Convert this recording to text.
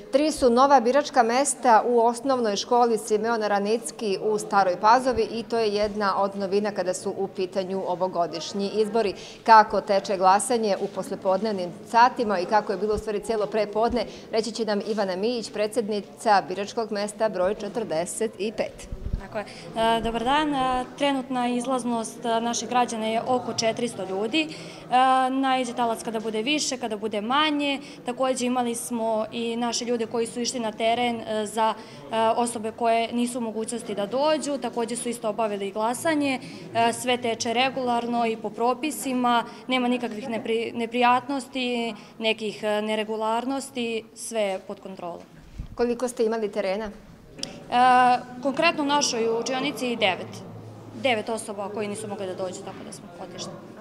3 su nova biračka mesta u osnovnoj školi Simeon Ranicki u Staroj Pazovi i to je jedna od novina kada su u pitanju ovogodišnji izbori. Kako teče glasanje u poslepodnevnim satima i kako je bilo u stvari cijelo prepodne, reći će nam Ivana Mijić, predsjednica biračkog mesta broj 45. Dobar dan. Trenutna izlaznost naših građana je oko 400 ljudi. Naiđe talac kada bude više, kada bude manje. Također imali smo i naše ljude koji su išli na teren za osobe koje nisu u mogućnosti da dođu. Također su isto obavili glasanje. Sve teče regularno i po propisima. Nema nikakvih neprijatnosti, nekih neregularnosti. Sve je pod kontrolom. Koliko ste imali terena? Konkretno u našoj učionici 9 osoba koji nisu mogli da dođu, tako da smo otišli.